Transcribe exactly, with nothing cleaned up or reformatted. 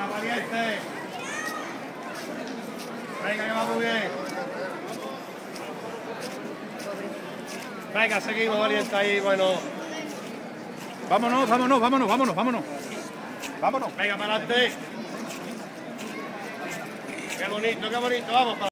Venga, valiente. Venga, que va muy bien. Venga, seguimos, valiente ahí, bueno. Vámonos, vámonos, vámonos, vámonos, vámonos. Vámonos. Venga, para adelante. Qué bonito, qué bonito, vamos para